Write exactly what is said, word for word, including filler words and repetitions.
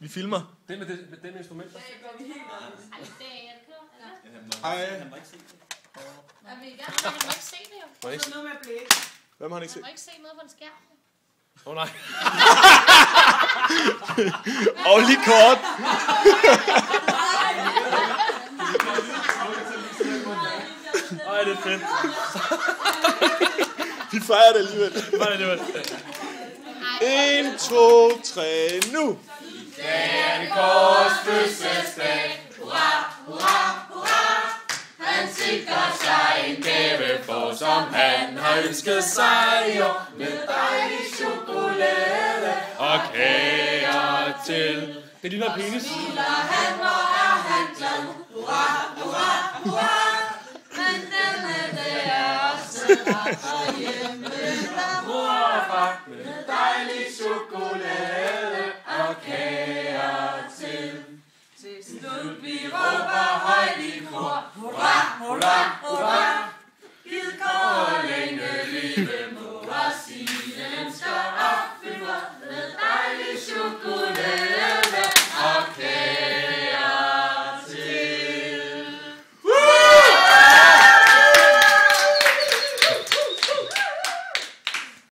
Vi filmer. Det med det med dem instrumenter. Ja, går vi helt op. Ej, det er det. Hej. Han må ikke se det. Jeg vil gerne, men han må ikke se det jo. Må jeg ikke Så se? noget med at blæse. Hvem har han ikke Han set? må ikke se noget på en skærm. Åh oh, nej. Og lige kort. Ej, det er fedt. Vi fejrer det alligevel. Var det alligevel? En, to, tre, nu. Den Kåres fødselsdag, hurra, hurra, hurra. Han sikrer sig en gave for, som han har ønsket sig, jo, med dejlig chokolade Og kager til. Det ligner penis. smiler han, hvor er han glad. Hurra, hurra, hurra. Men denne, det er også ret for hjemme, der mor far, med dejlig chokolade og kager til. Til slut vi råber højt i kor, hurra, hurra, hurra.